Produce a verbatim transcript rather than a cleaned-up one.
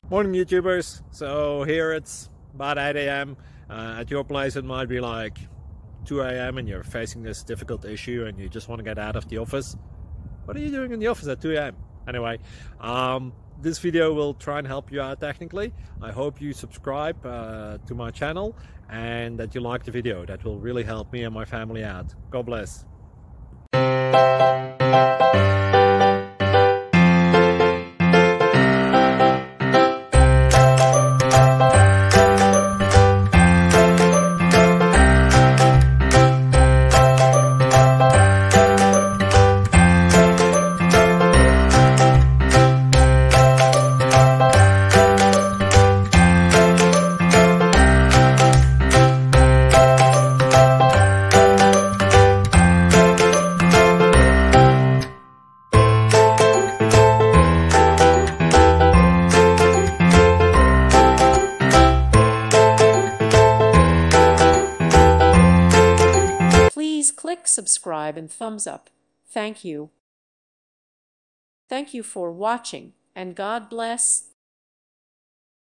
Morning YouTubers. So here it's about eight A M Uh, at your place it might be like two A M and you're facing this difficult issue and you just want to get out of the office. What are you doing in the office at two A M? Anyway, um, this video will try and help you out technically. I hope you subscribe uh, to my channel and that you like the video. That will really help me and my family out. God bless. Please click subscribe and thumbs up. Thank you. Thank you for watching, and God bless.